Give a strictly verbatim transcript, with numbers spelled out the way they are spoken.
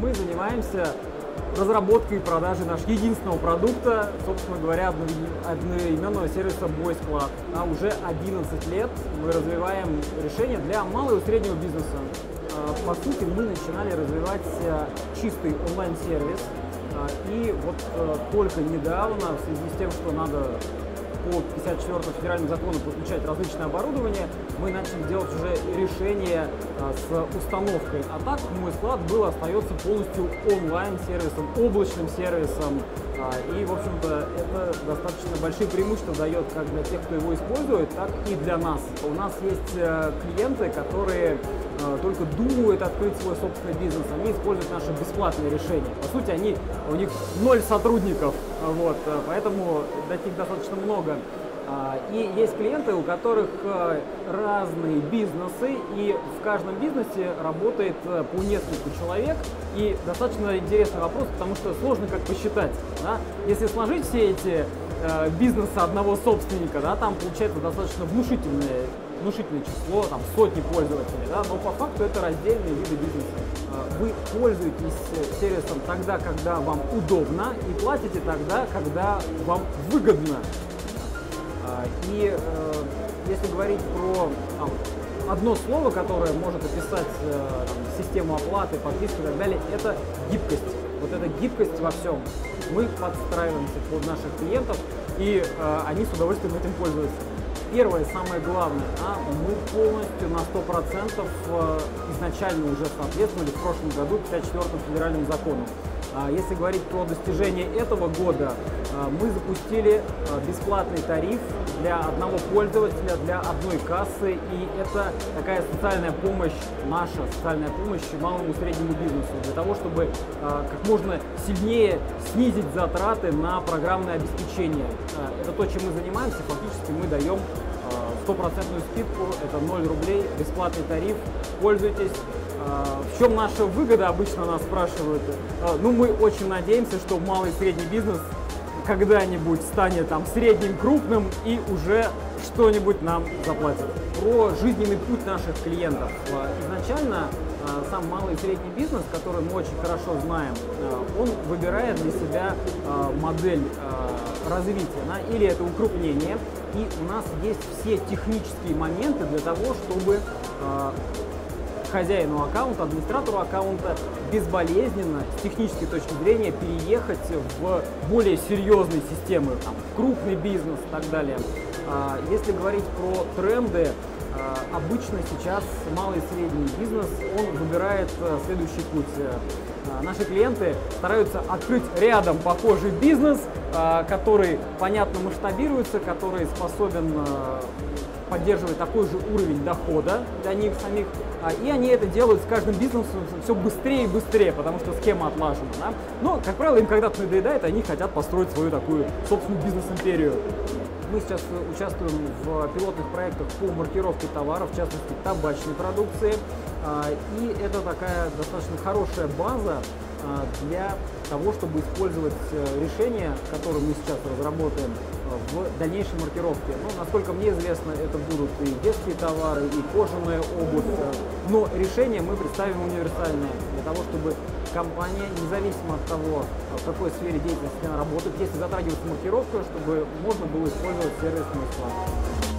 мы занимаемся разработкой и продажей нашего единственного продукта, собственно говоря, одноименного сервиса BoysClub. А уже одиннадцать лет мы развиваем решения для малого и среднего бизнеса. По сути, мы начинали развивать чистый онлайн-сервис. И вот только недавно, в связи с тем, что надо по пятьдесят четвёртому федеральному закону подключать различное оборудование, мы начали делать уже решение а, с установкой. А так мой склад был, остается полностью онлайн-сервисом, облачным сервисом. А, и, в общем-то, это достаточно большие преимущества дает как для тех, кто его использует, так и для нас. У нас есть а, клиенты, которые а, только думают открыть свой собственный бизнес, они используют наши бесплатные решения. По сути, они, у них ноль сотрудников, вот, поэтому таких достаточно много. И есть клиенты, у которых разные бизнесы, и в каждом бизнесе работает по несколько человек. И достаточно интересный вопрос, потому что сложно как посчитать. Да? Если сложить все эти бизнесы одного собственника, да, там получается достаточно внушительное, внушительное число, там сотни пользователей, да? Но по факту это раздельные виды бизнеса. Вы пользуетесь сервисом тогда, когда вам удобно, и платите тогда, когда вам выгодно. И э, если говорить про там, одно слово, которое может описать э, там, систему оплаты, подписки и так далее, это гибкость. Вот эта гибкость во всем. Мы подстраиваемся под наших клиентов, и э, они с удовольствием этим пользуются. Первое, самое главное, а, мы полностью на сто процентов э, изначально уже соответствовали в прошлом году пятьдесят четвёртому федеральному закону. Если говорить про достижение этого года, мы запустили бесплатный тариф для одного пользователя, для одной кассы, и это такая социальная помощь, наша социальная помощь малому и среднему бизнесу, для того, чтобы как можно сильнее снизить затраты на программное обеспечение. Это то, чем мы занимаемся, фактически мы даем стопроцентную скидку, это ноль рублей, бесплатный тариф, пользуйтесь. В чем наша выгода, обычно нас спрашивают. Ну, мы очень надеемся, что малый и средний бизнес когда-нибудь станет там средним, крупным и уже что-нибудь нам заплатит. Про жизненный путь наших клиентов. Изначально сам малый и средний бизнес, который мы очень хорошо знаем, он выбирает для себя модель развития, или это укрупнение. И у нас есть все технические моменты для того, чтобы хозяину аккаунта, администратору аккаунта безболезненно с технической точки зрения переехать в более серьезные системы, там, в крупный бизнес и так далее. Если говорить про тренды, обычно сейчас малый и средний бизнес, он выбирает следующий путь. Наши клиенты стараются открыть рядом похожий бизнес, который понятно масштабируется, который способен поддерживать такой же уровень дохода для них самих, и они это делают с каждым бизнесом все быстрее и быстрее, потому что схема отлажена. Да? Но, как правило, им когда-то надоедает, они хотят построить свою такую собственную бизнес-империю. Мы сейчас участвуем в пилотных проектах по маркировке товаров, в частности табачной продукции, и это такая достаточно хорошая база для того, чтобы использовать решения, которые мы сейчас разработаем в дальнейшей маркировке. Ну, насколько мне известно, это будут и детские товары, и кожаная обувь, но решение мы представим универсальное, для того, чтобы компания, независимо от того, в какой сфере деятельности она работает, если затрагивается маркировка, чтобы можно было использовать сервис MoySclub.